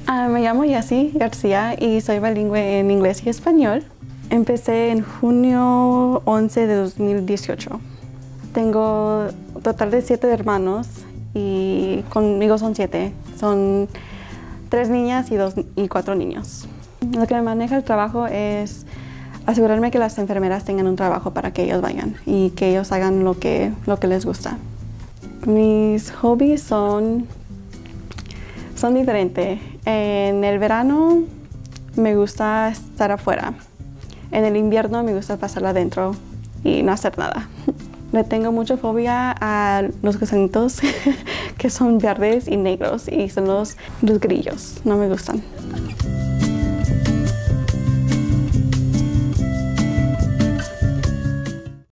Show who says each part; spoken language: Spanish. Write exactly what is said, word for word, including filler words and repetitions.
Speaker 1: Ah, me llamo Yassi García y soy bilingüe en inglés y español. Empecé en junio once de dos mil dieciocho. Tengo un total de siete hermanos y conmigo son siete. Son tres niñas y, dos, y cuatro niños. Lo que me maneja el trabajo es asegurarme que las enfermeras tengan un trabajo para que ellos vayan y que ellos hagan lo que, lo que les gusta. Mis hobbies son, son diferentes. En el verano me gusta estar afuera. En el invierno me gusta pasarla adentro y no hacer nada. Le tengo mucha fobia a los gusanitos que son verdes y negros y son los, los grillos. No me gustan.